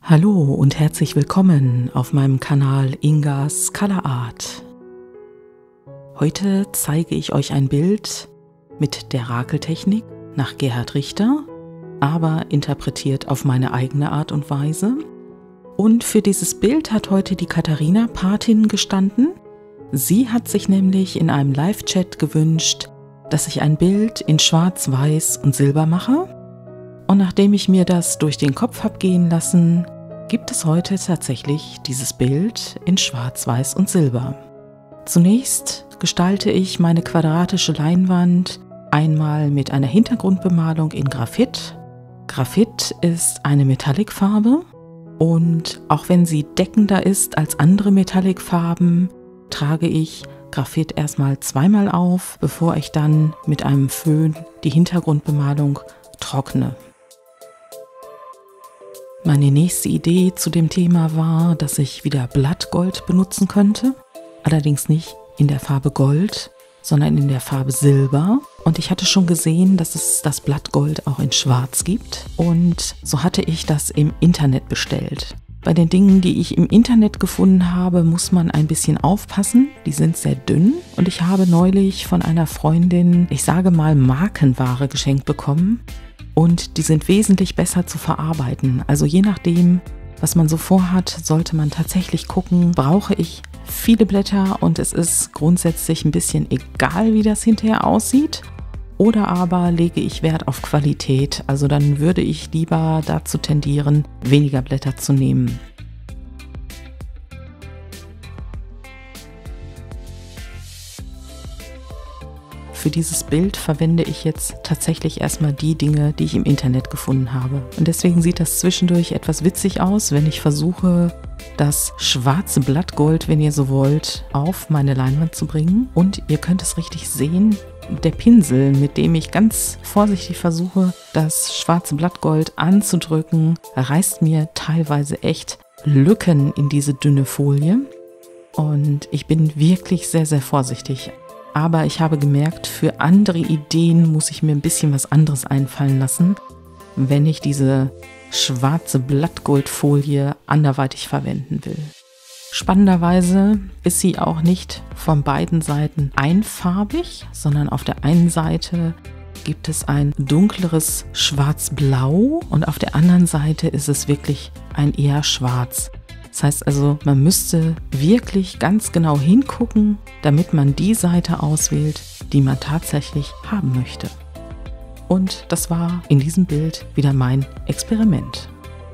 Hallo und herzlich willkommen auf meinem Kanal Ingas Color Art. Heute zeige ich euch ein Bild mit der Rakeltechnik nach Gerhard Richter, aber interpretiert auf meine eigene Art und Weise. Und für dieses Bild hat heute die Katharina Patin gestanden. Sie hat sich nämlich in einem Live-Chat gewünscht, dass ich ein Bild in Schwarz, Weiß und Silber mache. Und nachdem ich mir das durch den Kopf habe gehen lassen, gibt es heute tatsächlich dieses Bild in Schwarz, Weiß und Silber. Zunächst gestalte ich meine quadratische Leinwand einmal mit einer Hintergrundbemalung in Graphit. Graphit ist eine Metallicfarbe und auch wenn sie deckender ist als andere Metallicfarben, trage ich Graphit erstmal zweimal auf, bevor ich dann mit einem Föhn die Hintergrundbemalung trockne. Meine nächste Idee zu dem Thema war, dass ich wieder Blattgold benutzen könnte, allerdings nicht in der Farbe Gold, sondern in der Farbe Silber. Und ich hatte schon gesehen, dass es das Blattgold auch in Schwarz gibt und so hatte ich das im Internet bestellt. Bei den Dingen, die ich im Internet gefunden habe, muss man ein bisschen aufpassen. Die sind sehr dünn und ich habe neulich von einer Freundin, ich sage mal Markenware geschenkt bekommen. Und die sind wesentlich besser zu verarbeiten. Also je nachdem, was man so vorhat, sollte man tatsächlich gucken, brauche ich viele Blätter und es ist grundsätzlich ein bisschen egal, wie das hinterher aussieht. Oder aber lege ich Wert auf Qualität. Also dann würde ich lieber dazu tendieren, weniger Blätter zu nehmen. Für dieses Bild verwende ich jetzt tatsächlich erstmal die Dinge, die ich im Internet gefunden habe. Und deswegen sieht das zwischendurch etwas witzig aus, wenn ich versuche, das schwarze Blattgold, wenn ihr so wollt, auf meine Leinwand zu bringen. Und ihr könnt es richtig sehen, der Pinsel, mit dem ich ganz vorsichtig versuche, das schwarze Blattgold anzudrücken, reißt mir teilweise echt Lücken in diese dünne Folie. Und ich bin wirklich sehr, sehr vorsichtig. Aber ich habe gemerkt, für andere Ideen muss ich mir ein bisschen was anderes einfallen lassen, wenn ich diese schwarze Blattgoldfolie anderweitig verwenden will. Spannenderweise ist sie auch nicht von beiden Seiten einfarbig, sondern auf der einen Seite gibt es ein dunkleres Schwarz-Blau und auf der anderen Seite ist es wirklich ein eher Schwarz. Das heißt also, man müsste wirklich ganz genau hingucken, damit man die Seite auswählt, die man tatsächlich haben möchte. Und das war in diesem Bild wieder mein Experiment.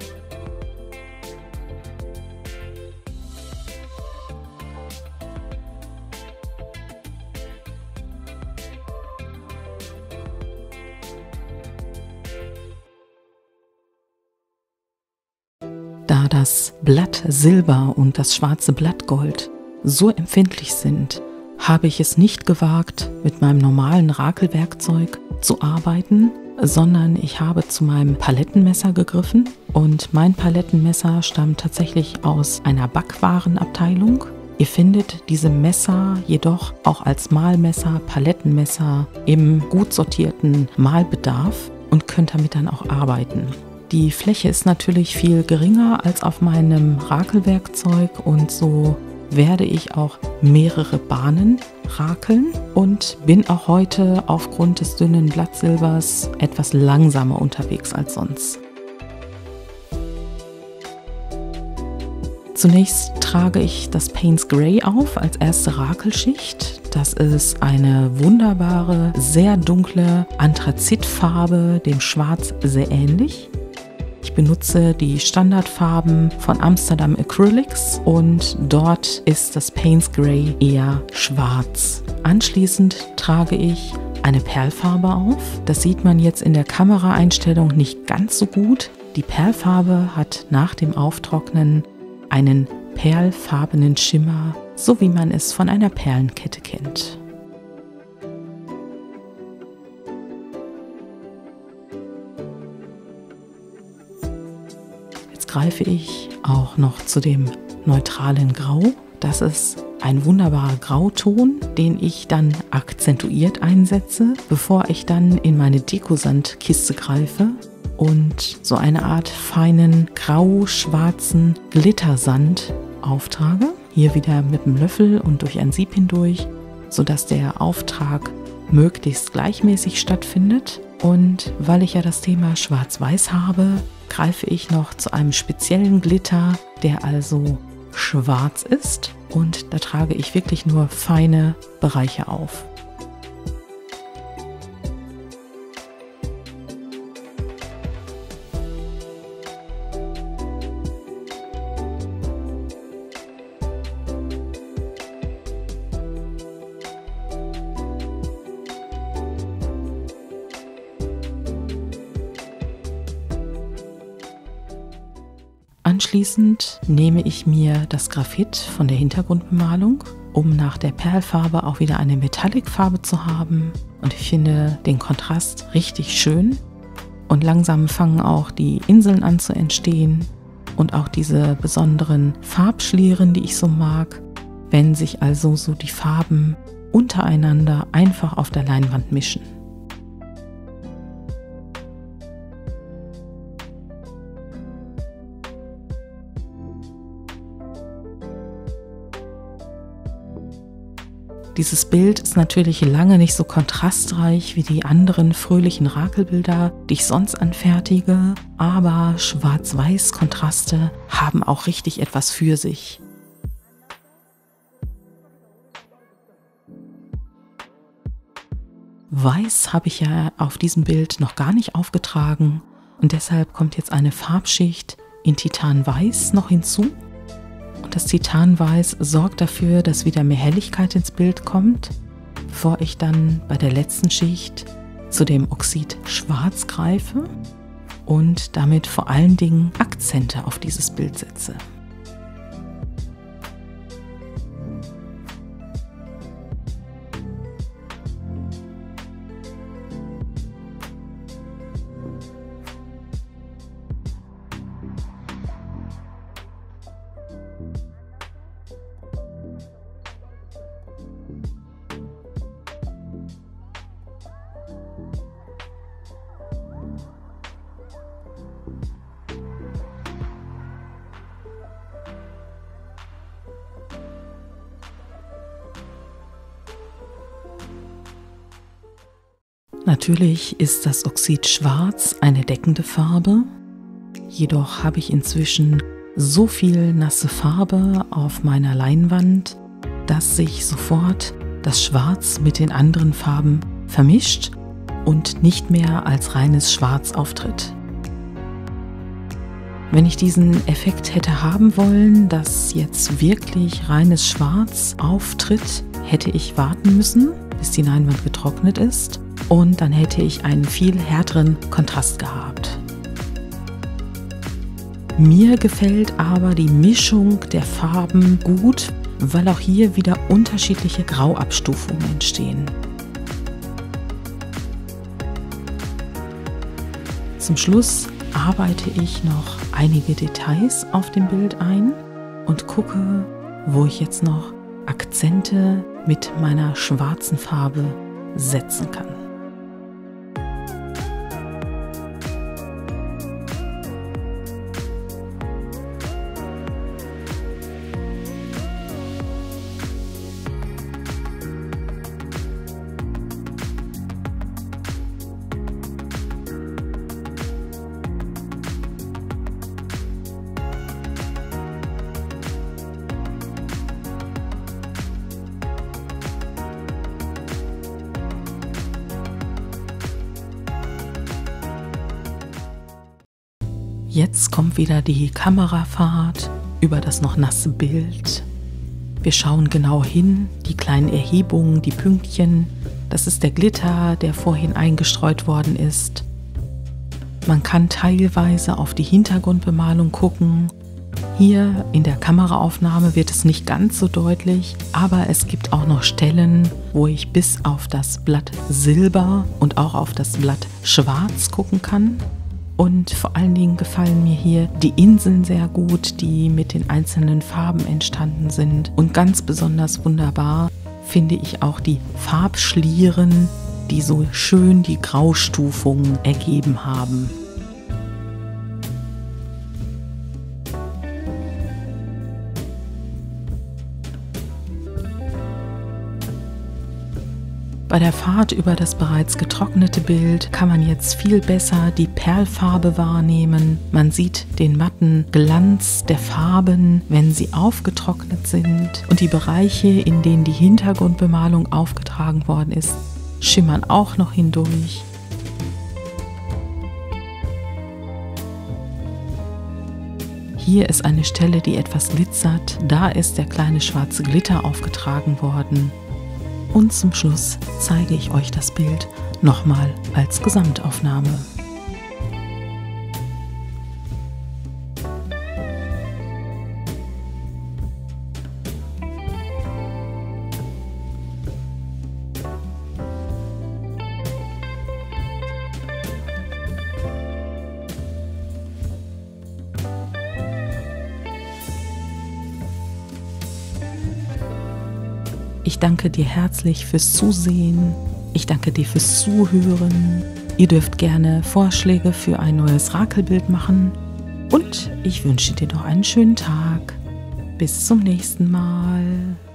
Da das Blatt Silber und das schwarze Blattgold so empfindlich sind, habe ich es nicht gewagt, mit meinem normalen Rakelwerkzeug zu arbeiten, sondern ich habe zu meinem Palettenmesser gegriffen und mein Palettenmesser stammt tatsächlich aus einer Backwarenabteilung. Ihr findet diese Messer jedoch auch als Mahlmesser, Palettenmesser im gut sortierten Mahlbedarf und könnt damit dann auch arbeiten. Die Fläche ist natürlich viel geringer als auf meinem Rakelwerkzeug und so werde ich auch mehrere Bahnen rakeln und bin auch heute aufgrund des dünnen Blattsilbers etwas langsamer unterwegs als sonst. Zunächst trage ich das Payne's Grey auf als erste Rakelschicht. Das ist eine wunderbare, sehr dunkle Anthrazitfarbe, dem Schwarz sehr ähnlich. Ich benutze die Standardfarben von Amsterdam Acrylics und dort ist das Payne's Grey eher schwarz. Anschließend trage ich eine Perlfarbe auf. Das sieht man jetzt in der Kameraeinstellung nicht ganz so gut. Die Perlfarbe hat nach dem Auftrocknen einen perlfarbenen Schimmer, so wie man es von einer Perlenkette kennt. Greife ich auch noch zu dem neutralen Grau. Das ist ein wunderbarer Grauton, den ich dann akzentuiert einsetze, bevor ich dann in meine Dekosandkiste greife und so eine Art feinen grau-schwarzen Glittersand auftrage. Hier wieder mit dem Löffel und durch ein Sieb hindurch, sodass der Auftrag möglichst gleichmäßig stattfindet. Und weil ich ja das Thema Schwarz-Weiß habe, greife ich noch zu einem speziellen Glitter, der also schwarz ist, und da trage ich wirklich nur feine Bereiche auf. Anschließend nehme ich mir das Graphit von der Hintergrundbemalung, um nach der Perlfarbe auch wieder eine Metallic-Farbe zu haben. Und ich finde den Kontrast richtig schön. Und langsam fangen auch die Inseln an zu entstehen und auch diese besonderen Farbschlieren, die ich so mag, wenn sich also so die Farben untereinander einfach auf der Leinwand mischen. Dieses Bild ist natürlich lange nicht so kontrastreich wie die anderen fröhlichen Rakelbilder, die ich sonst anfertige, aber Schwarz-Weiß-Kontraste haben auch richtig etwas für sich. Weiß habe ich ja auf diesem Bild noch gar nicht aufgetragen und deshalb kommt jetzt eine Farbschicht in Titanweiß noch hinzu. Und das Titanweiß sorgt dafür, dass wieder mehr Helligkeit ins Bild kommt, bevor ich dann bei der letzten Schicht zu dem Oxid Schwarz greife und damit vor allen Dingen Akzente auf dieses Bild setze. Natürlich ist das Oxid Schwarz eine deckende Farbe, jedoch habe ich inzwischen so viel nasse Farbe auf meiner Leinwand, dass sich sofort das Schwarz mit den anderen Farben vermischt und nicht mehr als reines Schwarz auftritt. Wenn ich diesen Effekt hätte haben wollen, dass jetzt wirklich reines Schwarz auftritt, hätte ich warten müssen, bis die Leinwand getrocknet ist. Und dann hätte ich einen viel härteren Kontrast gehabt. Mir gefällt aber die Mischung der Farben gut, weil auch hier wieder unterschiedliche Grauabstufungen entstehen. Zum Schluss arbeite ich noch einige Details auf dem Bild ein und gucke, wo ich jetzt noch Akzente mit meiner schwarzen Farbe setzen kann. Jetzt kommt wieder die Kamerafahrt über das noch nasse Bild. Wir schauen genau hin, die kleinen Erhebungen, die Pünktchen. Das ist der Glitter, der vorhin eingestreut worden ist. Man kann teilweise auf die Hintergrundbemalung gucken. Hier in der Kameraaufnahme wird es nicht ganz so deutlich, aber es gibt auch noch Stellen, wo ich bis auf das Blatt Silber und auch auf das Blatt Schwarz gucken kann. Und vor allen Dingen gefallen mir hier die Inseln sehr gut, die mit den einzelnen Farben entstanden sind. Und ganz besonders wunderbar finde ich auch die Farbschlieren, die so schön die Graustufungen ergeben haben. Bei der Fahrt über das bereits getrocknete Bild kann man jetzt viel besser die Perlfarbe wahrnehmen. Man sieht den matten Glanz der Farben, wenn sie aufgetrocknet sind. Und die Bereiche, in denen die Hintergrundbemalung aufgetragen worden ist, schimmern auch noch hindurch. Hier ist eine Stelle, die etwas glitzert. Da ist der kleine schwarze Glitter aufgetragen worden. Und zum Schluss zeige ich euch das Bild nochmal als Gesamtaufnahme. Ich danke dir herzlich fürs Zusehen. Ich danke dir fürs Zuhören. Ihr dürft gerne Vorschläge für ein neues Rakelbild machen. Und ich wünsche dir noch einen schönen Tag. Bis zum nächsten Mal.